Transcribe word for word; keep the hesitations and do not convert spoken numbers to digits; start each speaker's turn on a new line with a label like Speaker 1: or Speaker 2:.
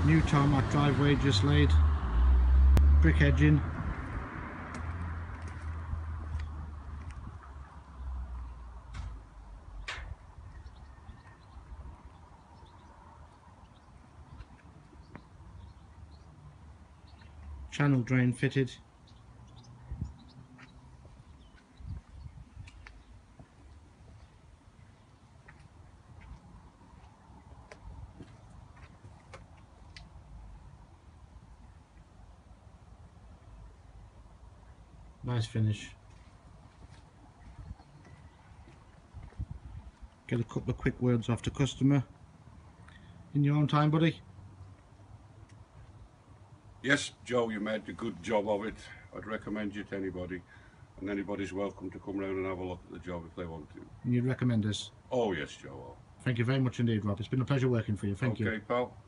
Speaker 1: New tarmac driveway just laid, brick edging. Channel drain fitted. Nice finish. Get a couple of quick words off the customer. In your own time, buddy?
Speaker 2: Yes, Joe, you made a good job of it. I'd recommend you to anybody, and anybody's welcome to come round and have a look at the job if they want to.
Speaker 1: And you'd recommend us?
Speaker 2: Oh yes, Joe.
Speaker 1: Thank you very much indeed, Rob. It's been a pleasure working for you. Thank
Speaker 2: okay,
Speaker 1: you.
Speaker 2: Okay, pal.